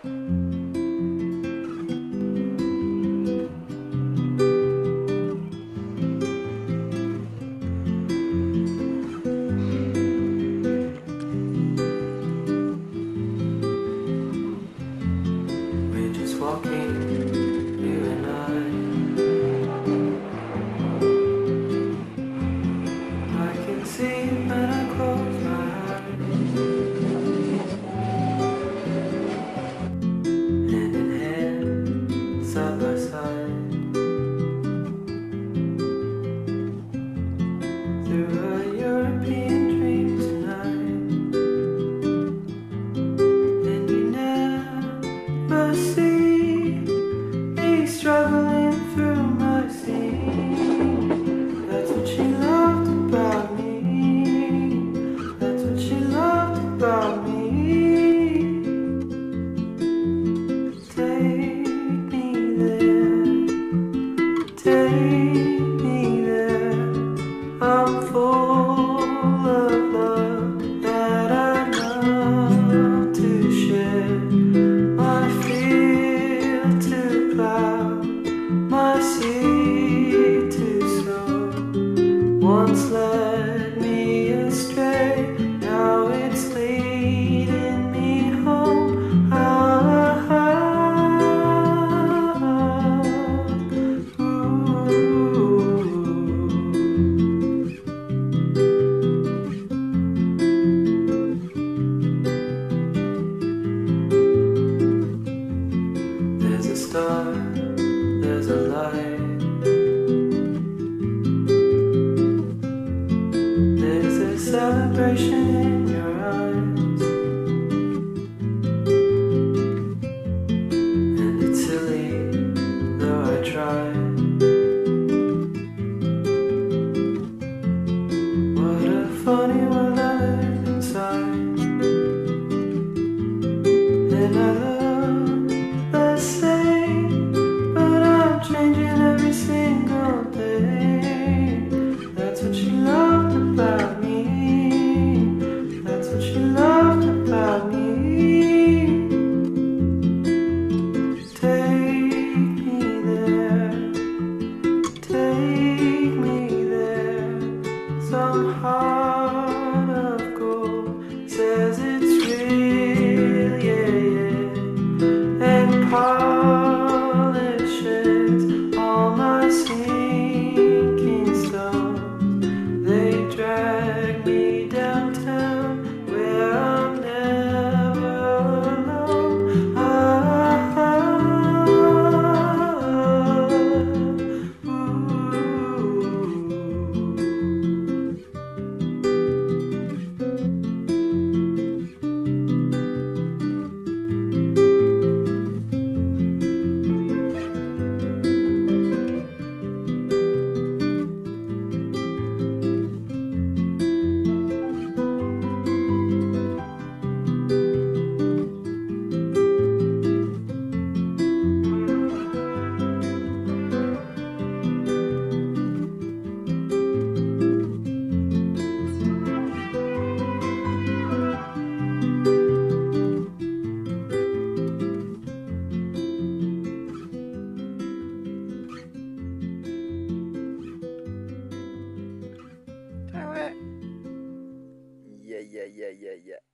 We're just walking, you and I can see when I close my eyes. Hand in hand, side by side, through a European dream tonight. And you never see me struggling through my scene. That's what she loved about me. That's what she loved about me. Take me there, take me there. I'm full of love that I love to share. My field to plow, my seed to sow. Once led me astray, now it's leading me home. There's a star, there's a light, there's a celebration in your eyes. And it's silly, though I try. What a funny world I live inside. And I love the same, but I'm changing every single day. That's what she loved about me. That's what she loved about me. Take me there, take me there. Some heart of gold says it's real, yeah, yeah. And polishes all my sinking stones. They drag me downtown where I'm never alone. Yeah.